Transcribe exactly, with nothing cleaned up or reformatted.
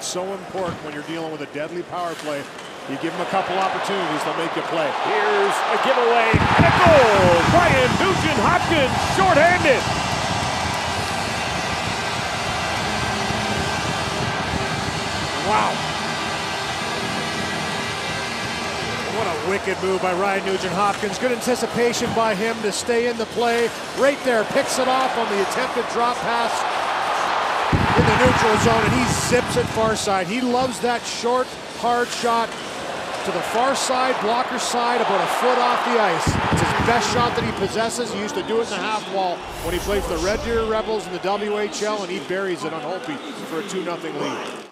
It's so important when you're dealing with a deadly power play. You give them a couple opportunities, they'll make you play. Here's a giveaway and a goal. Ryan Nugent-Hopkins, shorthanded. Wow. What a wicked move by Ryan Nugent-Hopkins. Good anticipation by him to stay in the play. Right there, picks it off on the attempted drop pass in the neutral zone, and he zips it far side. He loves that short, hard shot to the far side, blocker side, about a foot off the ice. It's his best shot that he possesses. He used to do it in the half wall when he played for the Red Deer Rebels in the W H L, and he buries it on Hopi for a two nothing lead.